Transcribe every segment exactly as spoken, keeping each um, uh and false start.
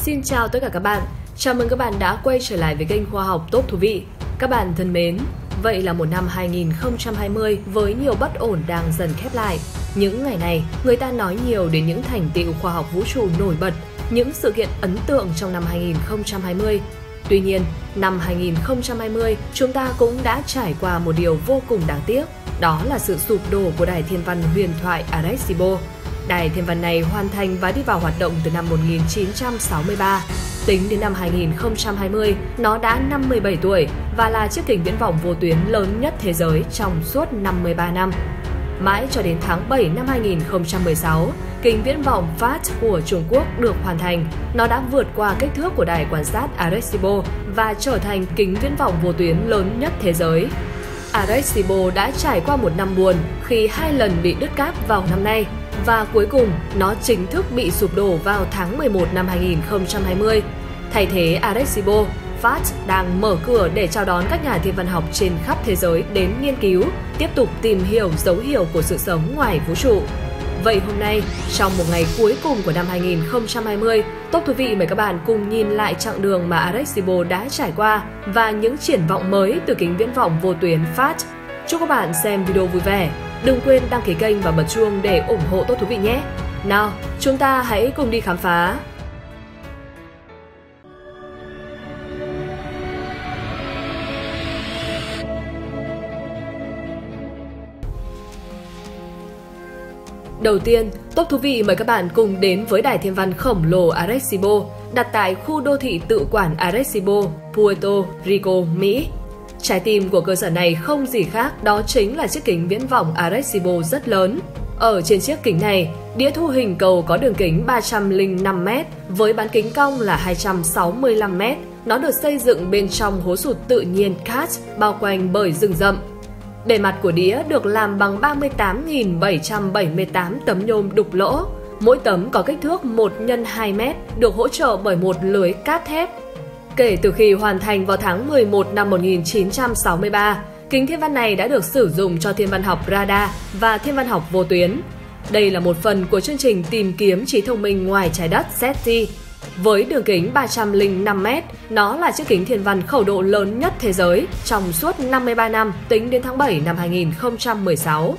Xin chào tất cả các bạn, chào mừng các bạn đã quay trở lại với kênh Khoa học Top Thú Vị. Các bạn thân mến, vậy là một năm hai nghìn không trăm hai mươi với nhiều bất ổn đang dần khép lại. Những ngày này, người ta nói nhiều đến những thành tựu khoa học vũ trụ nổi bật, những sự kiện ấn tượng trong năm hai nghìn không trăm hai mươi. Tuy nhiên, năm hai nghìn không trăm hai mươi, chúng ta cũng đã trải qua một điều vô cùng đáng tiếc, đó là sự sụp đổ của đài thiên văn huyền thoại Arecibo. Đài thiên văn này hoàn thành và đi vào hoạt động từ năm một nghìn chín trăm sáu mươi ba. Tính đến năm hai nghìn không trăm hai mươi, nó đã năm mươi bảy tuổi và là chiếc kính viễn vọng vô tuyến lớn nhất thế giới trong suốt năm mươi ba năm. Mãi cho đến tháng bảy năm hai nghìn không trăm mười sáu, kính viễn vọng phát của Trung Quốc được hoàn thành. Nó đã vượt qua kích thước của đài quan sát Arecibo và trở thành kính viễn vọng vô tuyến lớn nhất thế giới. Arecibo đã trải qua một năm buồn khi hai lần bị đứt cáp vào năm nay, và cuối cùng nó chính thức bị sụp đổ vào tháng mười một năm hai nghìn không trăm hai mươi. Thay thế Arecibo, phát đang mở cửa để chào đón các nhà thiên văn học trên khắp thế giới đến nghiên cứu, tiếp tục tìm hiểu dấu hiệu của sự sống ngoài vũ trụ. Vậy hôm nay, trong một ngày cuối cùng của năm hai nghìn không trăm hai mươi, Top Thú Vị mời các bạn cùng nhìn lại chặng đường mà Arecibo đã trải qua và những triển vọng mới từ kính viễn vọng vô tuyến phát. Chúc các bạn xem video vui vẻ. Đừng quên đăng ký kênh và bật chuông để ủng hộ Top Thú Vị nhé. Nào, chúng ta hãy cùng đi khám phá. Đầu tiên, Top Thú Vị mời các bạn cùng đến với đài thiên văn khổng lồ Arecibo, đặt tại khu đô thị tự quản Arecibo, Puerto Rico, Mỹ. Trái tim của cơ sở này không gì khác, đó chính là chiếc kính viễn vọng Arecibo rất lớn. Ở trên chiếc kính này, đĩa thu hình cầu có đường kính ba trăm lẻ năm mét với bán kính cong là hai trăm sáu mươi lăm mét. Nó được xây dựng bên trong hố sụt tự nhiên Karst bao quanh bởi rừng rậm. Bề mặt của đĩa được làm bằng ba mươi tám nghìn bảy trăm bảy mươi tám tấm nhôm đục lỗ. Mỗi tấm có kích thước một nhân hai mét, được hỗ trợ bởi một lưới cáp thép. Kể từ khi hoàn thành vào tháng mười một năm một nghìn chín trăm sáu mươi ba, kính thiên văn này đã được sử dụng cho thiên văn học radar và thiên văn học vô tuyến. Đây là một phần của chương trình tìm kiếm trí thông minh ngoài trái đất SETI. Với đường kính ba trăm lẻ năm mét, nó là chiếc kính thiên văn khẩu độ lớn nhất thế giới trong suốt năm mươi ba năm tính đến tháng bảy năm hai nghìn không trăm mười sáu.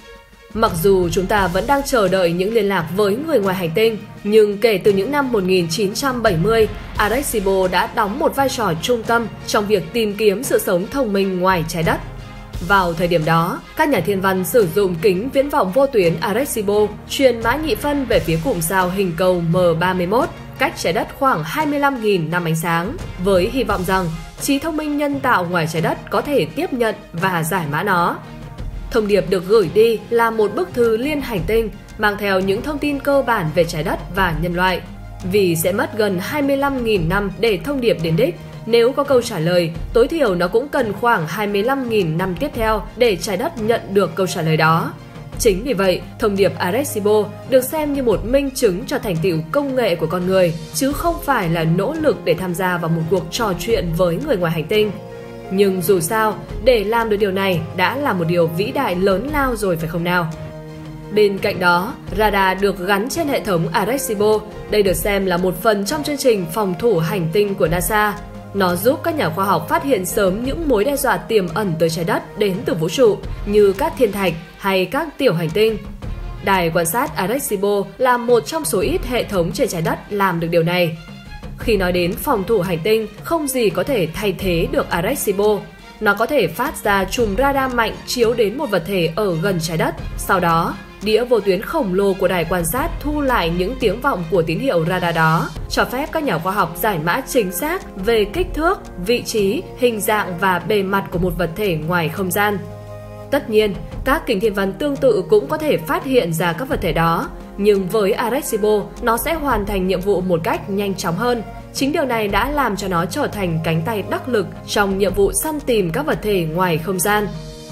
Mặc dù chúng ta vẫn đang chờ đợi những liên lạc với người ngoài hành tinh, nhưng kể từ những năm một nghìn chín trăm bảy mươi, Arecibo đã đóng một vai trò trung tâm trong việc tìm kiếm sự sống thông minh ngoài trái đất. Vào thời điểm đó, các nhà thiên văn sử dụng kính viễn vọng vô tuyến Arecibo truyền mã nhị phân về phía cụm sao hình cầu M ba mươi mốt, cách trái đất khoảng hai mươi lăm nghìn năm ánh sáng, với hy vọng rằng trí thông minh nhân tạo ngoài trái đất có thể tiếp nhận và giải mã nó. Thông điệp được gửi đi là một bức thư liên hành tinh mang theo những thông tin cơ bản về trái đất và nhân loại. Vì sẽ mất gần hai mươi lăm nghìn năm để thông điệp đến đích, nếu có câu trả lời, tối thiểu nó cũng cần khoảng hai mươi lăm nghìn năm tiếp theo để trái đất nhận được câu trả lời đó. Chính vì vậy, thông điệp Arecibo được xem như một minh chứng cho thành tựu công nghệ của con người, chứ không phải là nỗ lực để tham gia vào một cuộc trò chuyện với người ngoài hành tinh. Nhưng dù sao, để làm được điều này đã là một điều vĩ đại lớn lao rồi phải không nào? Bên cạnh đó, radar được gắn trên hệ thống Arecibo. Đây được xem là một phần trong chương trình phòng thủ hành tinh của NASA. Nó giúp các nhà khoa học phát hiện sớm những mối đe dọa tiềm ẩn tới trái đất đến từ vũ trụ như các thiên thạch hay các tiểu hành tinh. Đài quan sát Arecibo là một trong số ít hệ thống trên trái đất làm được điều này. Khi nói đến phòng thủ hành tinh, không gì có thể thay thế được Arecibo. Nó có thể phát ra chùm radar mạnh chiếu đến một vật thể ở gần trái đất. Sau đó, đĩa vô tuyến khổng lồ của đài quan sát thu lại những tiếng vọng của tín hiệu radar đó, cho phép các nhà khoa học giải mã chính xác về kích thước, vị trí, hình dạng và bề mặt của một vật thể ngoài không gian. Tất nhiên, các kính thiên văn tương tự cũng có thể phát hiện ra các vật thể đó, nhưng với Arecibo, nó sẽ hoàn thành nhiệm vụ một cách nhanh chóng hơn. Chính điều này đã làm cho nó trở thành cánh tay đắc lực trong nhiệm vụ săn tìm các vật thể ngoài không gian.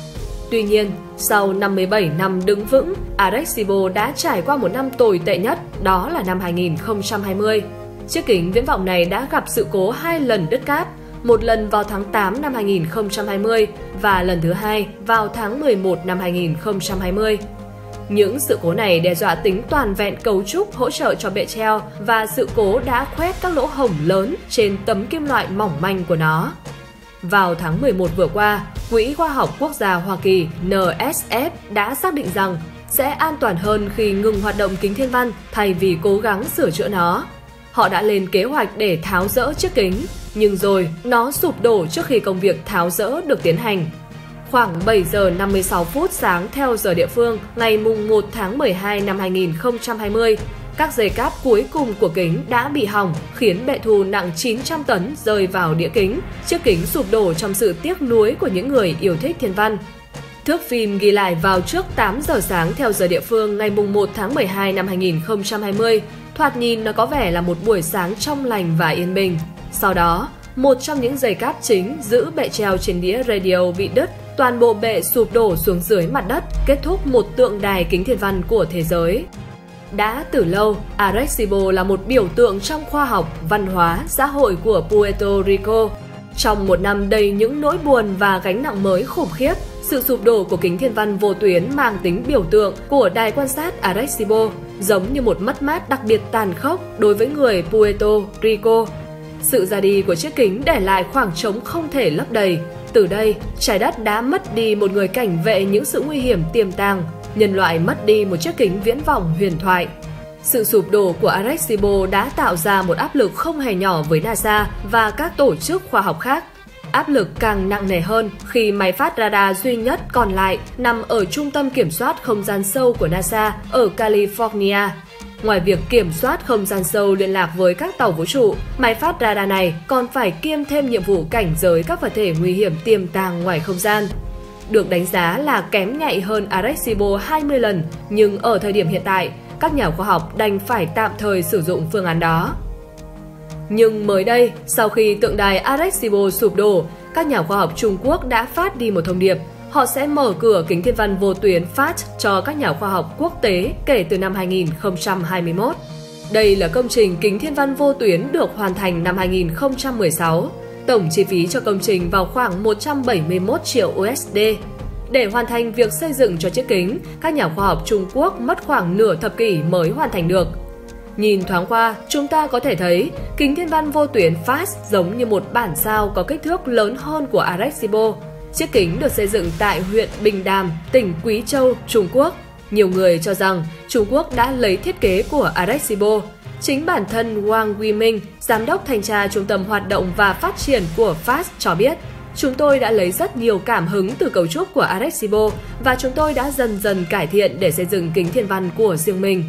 Tuy nhiên, sau năm mươi bảy năm đứng vững, Arecibo đã trải qua một năm tồi tệ nhất, đó là năm hai nghìn không trăm hai mươi. Chiếc kính viễn vọng này đã gặp sự cố hai lần đứt cáp, một lần vào tháng tám năm hai nghìn không trăm hai mươi và lần thứ hai vào tháng mười một năm hai nghìn không trăm hai mươi. Những sự cố này đe dọa tính toàn vẹn cấu trúc hỗ trợ cho bệ treo và sự cố đã khoét các lỗ hổng lớn trên tấm kim loại mỏng manh của nó. Vào tháng mười một vừa qua, Quỹ Khoa học Quốc gia Hoa Kỳ N S F đã xác định rằng sẽ an toàn hơn khi ngừng hoạt động kính thiên văn thay vì cố gắng sửa chữa nó. Họ đã lên kế hoạch để tháo dỡ chiếc kính, nhưng rồi nó sụp đổ trước khi công việc tháo dỡ được tiến hành. Khoảng bảy giờ năm mươi sáu phút sáng theo giờ địa phương, ngày mùng một tháng mười hai năm hai nghìn không trăm hai mươi, các dây cáp cuối cùng của kính đã bị hỏng, khiến bệ thu nặng chín trăm tấn rơi vào đĩa kính. Chiếc kính sụp đổ trong sự tiếc nuối của những người yêu thích thiên văn. Thước phim ghi lại vào trước tám giờ sáng theo giờ địa phương ngày mùng một tháng mười hai năm hai nghìn không trăm hai mươi. Thoạt nhìn nó có vẻ là một buổi sáng trong lành và yên bình. Sau đó, một trong những dây cáp chính giữ bệ treo trên đĩa radio bị đứt, toàn bộ bệ sụp đổ xuống dưới mặt đất, kết thúc một tượng đài kính thiên văn của thế giới. Đã từ lâu, Arecibo là một biểu tượng trong khoa học, văn hóa, xã hội của Puerto Rico. Trong một năm đầy những nỗi buồn và gánh nặng mới khủng khiếp, sự sụp đổ của kính thiên văn vô tuyến mang tính biểu tượng của đài quan sát Arecibo, giống như một mất mát đặc biệt tàn khốc đối với người Puerto Rico. Sự ra đi của chiếc kính để lại khoảng trống không thể lấp đầy. Từ đây, trái đất đã mất đi một người cảnh vệ những sự nguy hiểm tiềm tàng. Nhân loại mất đi một chiếc kính viễn vọng huyền thoại. Sự sụp đổ của Arecibo đã tạo ra một áp lực không hề nhỏ với NASA và các tổ chức khoa học khác. Áp lực càng nặng nề hơn khi máy phát radar duy nhất còn lại nằm ở Trung tâm Kiểm soát Không gian sâu của NASA ở California. Ngoài việc kiểm soát không gian sâu liên lạc với các tàu vũ trụ, máy phát radar này còn phải kiêm thêm nhiệm vụ cảnh giới các vật thể nguy hiểm tiềm tàng ngoài không gian. Được đánh giá là kém nhạy hơn Arecibo hai mươi lần, nhưng ở thời điểm hiện tại, các nhà khoa học đành phải tạm thời sử dụng phương án đó. Nhưng mới đây, sau khi tượng đài Arecibo sụp đổ, các nhà khoa học Trung Quốc đã phát đi một thông điệp. Họ sẽ mở cửa kính thiên văn vô tuyến FAST cho các nhà khoa học quốc tế kể từ năm hai nghìn không trăm hai mươi mốt. Đây là công trình kính thiên văn vô tuyến được hoàn thành năm hai nghìn không trăm mười sáu. Tổng chi phí cho công trình vào khoảng một trăm bảy mươi mốt triệu u ét đê. Để hoàn thành việc xây dựng cho chiếc kính, các nhà khoa học Trung Quốc mất khoảng nửa thập kỷ mới hoàn thành được. Nhìn thoáng qua, chúng ta có thể thấy kính thiên văn vô tuyến FAST giống như một bản sao có kích thước lớn hơn của Arecibo. Chiếc kính được xây dựng tại huyện Bình Đàm, tỉnh Quý Châu, Trung Quốc. Nhiều người cho rằng Trung Quốc đã lấy thiết kế của Arecibo. Chính bản thân Wang Guiming, giám đốc thanh tra Trung tâm Hoạt động và Phát triển của FAST cho biết, chúng tôi đã lấy rất nhiều cảm hứng từ cấu trúc của Arecibo và chúng tôi đã dần dần cải thiện để xây dựng kính thiên văn của riêng mình.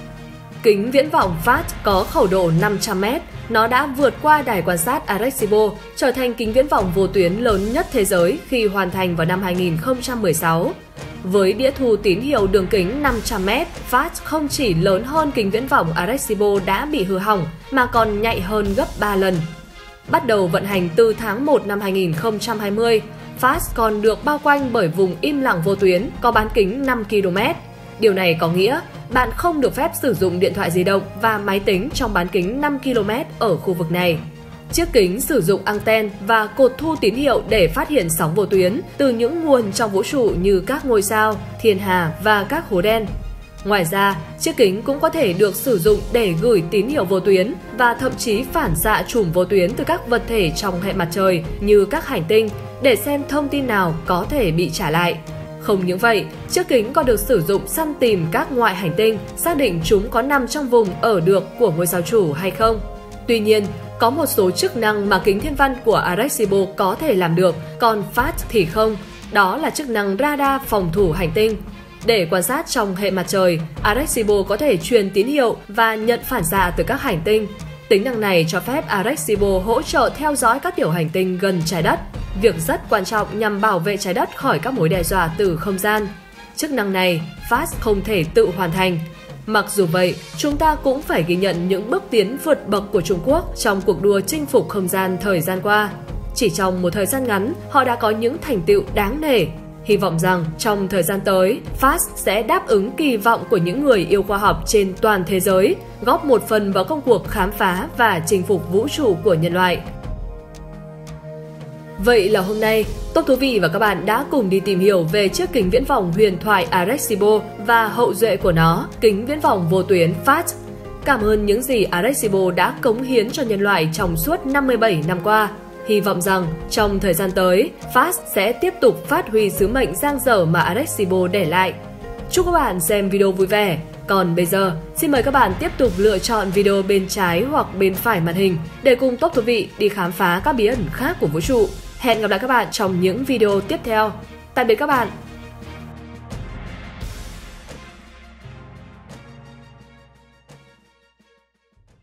Kính viễn vọng FAST có khẩu độ năm trăm mét. Nó đã vượt qua đài quan sát Arecibo, trở thành kính viễn vọng vô tuyến lớn nhất thế giới khi hoàn thành vào năm hai nghìn không trăm mười sáu. Với đĩa thu tín hiệu đường kính năm trăm mét, FAST không chỉ lớn hơn kính viễn vọng Arecibo đã bị hư hỏng, mà còn nhạy hơn gấp ba lần. Bắt đầu vận hành từ tháng một năm hai nghìn không trăm hai mươi, FAST còn được bao quanh bởi vùng im lặng vô tuyến có bán kính năm ki lô mét. Điều này có nghĩa bạn không được phép sử dụng điện thoại di động và máy tính trong bán kính năm ki lô mét ở khu vực này. Chiếc kính sử dụng anten và cột thu tín hiệu để phát hiện sóng vô tuyến từ những nguồn trong vũ trụ như các ngôi sao, thiên hà và các hố đen. Ngoài ra, chiếc kính cũng có thể được sử dụng để gửi tín hiệu vô tuyến và thậm chí phản xạ chùm vô tuyến từ các vật thể trong hệ mặt trời như các hành tinh để xem thông tin nào có thể bị trả lại. Không những vậy, chiếc kính còn được sử dụng săn tìm các ngoại hành tinh, xác định chúng có nằm trong vùng ở được của ngôi sao chủ hay không. Tuy nhiên, có một số chức năng mà kính thiên văn của Arecibo có thể làm được, còn FAST thì không. Đó là chức năng radar phòng thủ hành tinh. Để quan sát trong hệ mặt trời, Arecibo có thể truyền tín hiệu và nhận phản xạ từ các hành tinh. Tính năng này cho phép Arecibo hỗ trợ theo dõi các tiểu hành tinh gần trái đất, việc rất quan trọng nhằm bảo vệ trái đất khỏi các mối đe dọa từ không gian. Chức năng này, FAST không thể tự hoàn thành. Mặc dù vậy, chúng ta cũng phải ghi nhận những bước tiến vượt bậc của Trung Quốc trong cuộc đua chinh phục không gian thời gian qua. Chỉ trong một thời gian ngắn, họ đã có những thành tựu đáng nể. Hy vọng rằng trong thời gian tới, FAST sẽ đáp ứng kỳ vọng của những người yêu khoa học trên toàn thế giới, góp một phần vào công cuộc khám phá và chinh phục vũ trụ của nhân loại. Vậy là hôm nay, Top Thú Vị và các bạn đã cùng đi tìm hiểu về chiếc kính viễn vọng huyền thoại Arecibo và hậu duệ của nó, kính viễn vọng vô tuyến F A S T. Cảm ơn những gì Arecibo đã cống hiến cho nhân loại trong suốt năm mươi bảy năm qua. Hy vọng rằng trong thời gian tới, F A S T sẽ tiếp tục phát huy sứ mệnh dang dở mà Arecibo để lại. Chúc các bạn xem video vui vẻ. Còn bây giờ, xin mời các bạn tiếp tục lựa chọn video bên trái hoặc bên phải màn hình để cùng Top Thú Vị đi khám phá các bí ẩn khác của vũ trụ. Hẹn gặp lại các bạn trong những video tiếp theo. Tạm biệt các bạn!